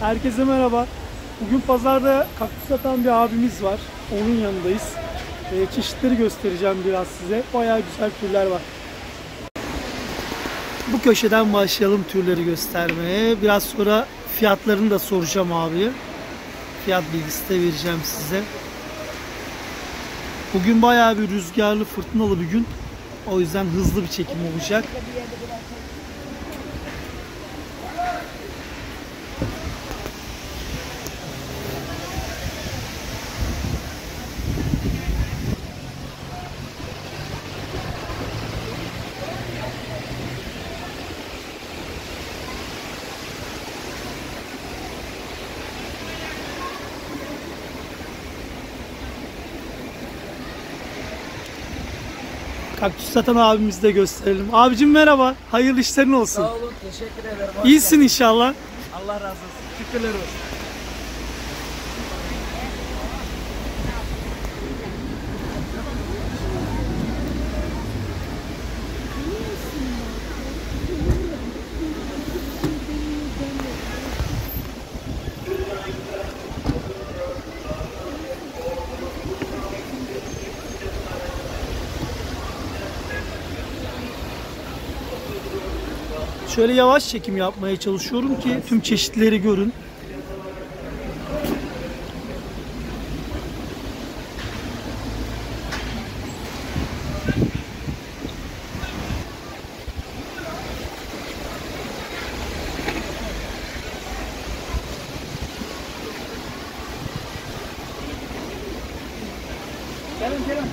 Herkese merhaba. Bugün pazarda kaktüs satan bir abimiz var. Onun yanındayız. Çeşitleri göstereceğim biraz size. Bayağı güzel türler var. Bu köşeden başlayalım türleri göstermeye. Biraz sonra fiyatlarını da soracağım abiye. Fiyat bilgisi de vereceğim size. Bugün bayağı bir rüzgarlı, fırtınalı bir gün. O yüzden hızlı bir çekim olacak. Kaktüs satan abimizi de gösterelim. Abicim merhaba. Hayırlı işlerin olsun. Sağ olun. Teşekkür ederim. İyisin inşallah. Allah razı olsun. Şükürler olsun. Şöyle yavaş çekim yapmaya çalışıyorum ki tüm çeşitleri görün. Gelin.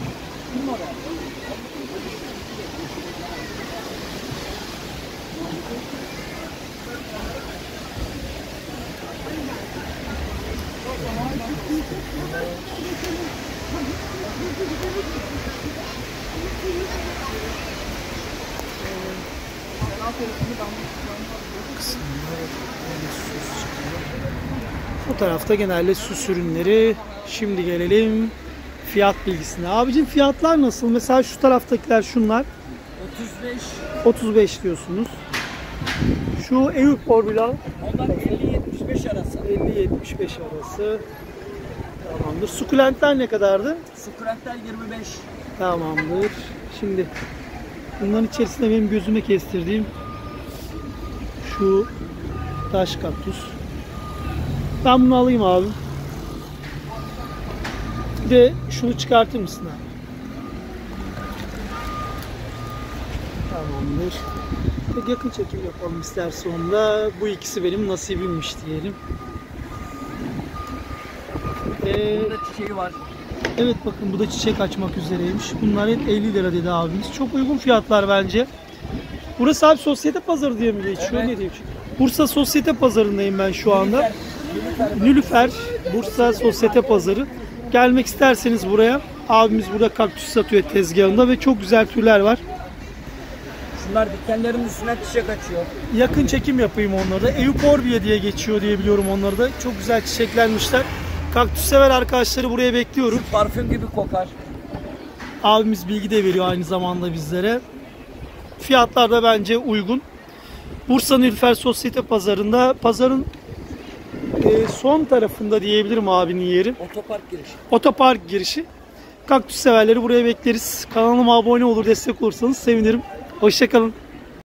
Bu tarafta genelde süs ürünleri. Şimdi gelelim fiyat bilgisine. Abicim fiyatlar nasıl? Mesela şu taraftakiler şunlar. 35. 35 diyorsunuz. Şu Eyüp Orbula. Onlar 50-75 arası. 50-75 arası. Tamamdır. Sukulentler ne kadardı? Sukulentler 25. Tamamdır. Şimdi bunların içerisinde benim gözüme kestirdiğim şu taş kaktüs. Ben bunu alayım abi. Bir de şunu çıkartır mısın abi? Tamamdır. Peki yakın çekim yapalım istersen onda. Bu ikisi benim nasibimmiş diyelim. Burada çiçeği var. Evet bakın bu da çiçek açmak üzereymiş. Bunlar hep 50 lira dedi abimiz. Çok uygun fiyatlar bence. Burası abi sosyete pazarı diye mi geçiyor? Evet. Ne diyor? Bursa sosyete pazarındayım ben şu anda. Nilüfer, Bursa sosyete pazarı. Gelmek isterseniz buraya. Abimiz burada kaktüs satıyor tezgahında ve çok güzel türler var. Şunlar dikenlerin üstüne çiçek açıyor. Yakın çekim yapayım onları da. Eyüp Orbia diye geçiyor diye biliyorum onları da. Çok güzel çiçeklenmişler. Kaktüs sever arkadaşları buraya bekliyorum. Şu parfüm gibi kokar. Abimiz bilgi de veriyor aynı zamanda bizlere. Fiyatlar da bence uygun. Bursa Nilüfer Sosyete Pazarı'nda, pazarın son tarafında diyebilirim abinin yeri. Otopark girişi. Otopark girişi. Kaktüs severleri buraya bekleriz. Kanalıma abone olur, destek olursanız sevinirim. Hoşça kalın.